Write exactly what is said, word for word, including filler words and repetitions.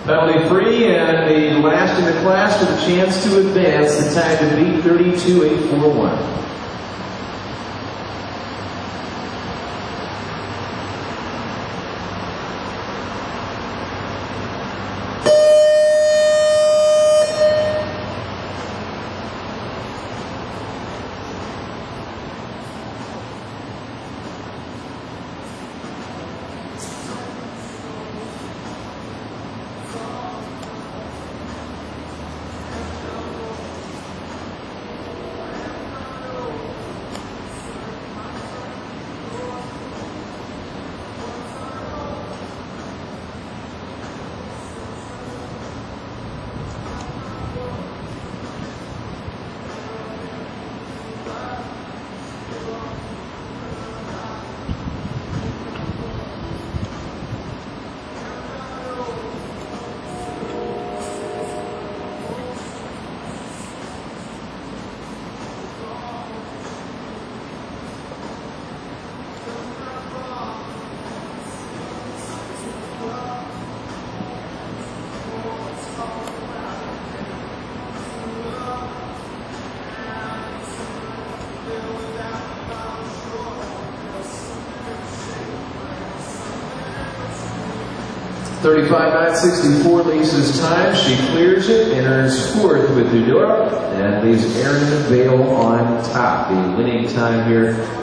Penalty free, and the last in the class with a chance to advance. The time to beat thirty-two eight forty-one. thirty-five nine sixty-four, Lisa's time. She clears it, enters fourth with UDORA, and leaves Aaron Vale on top. The winning time here